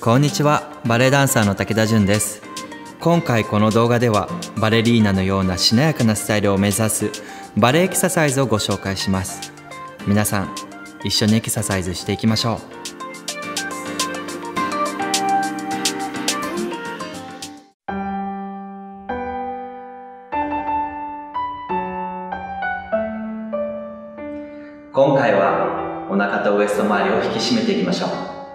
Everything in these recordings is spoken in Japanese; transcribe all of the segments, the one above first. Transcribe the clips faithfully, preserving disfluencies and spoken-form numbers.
こんにちは、バレエダンサーの武田純です。今回この動画ではバレリーナのようなしなやかなスタイルを目指すバレエエクササイズをご紹介します。皆さん一緒にエクササイズしていきましょう。今回はお腹とウエスト周りを引き締めていきましょう。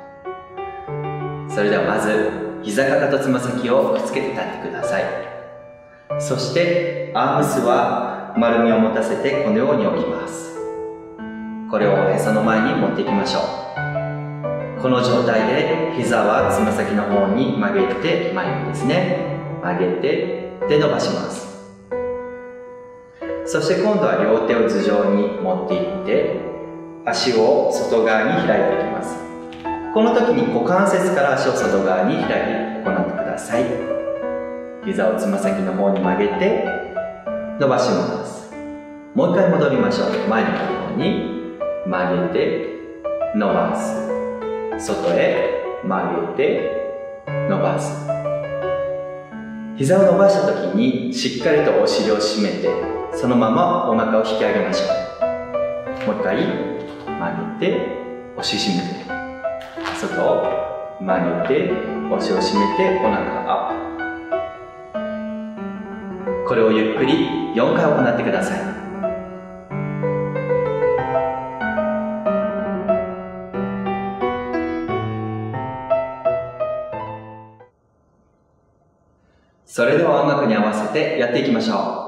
それではまず膝かかとつま先をくっつけて立ってください。そしてアームスは丸みを持たせてこのように置きます。これをおへその前に持っていきましょう。この状態で膝はつま先の方に曲げて前にですね、曲げてで伸ばします。そして今度は両手を頭上に持っていって足を外側に開いていきます。この時に股関節から足を外側に開いて行ってください。膝をつま先の方に曲げて伸ばします。もう一回戻りましょう。前の方に曲げて伸ばす、外へ曲げて伸ばす。膝を伸ばした時にしっかりとお尻を締めてそのままお腹を引き上げましょう。もう一回曲げてお尻締めて外を曲げてお尻を締めてお腹アップ。これをゆっくりよんかい行ってください。それでは音楽に合わせてやっていきましょう。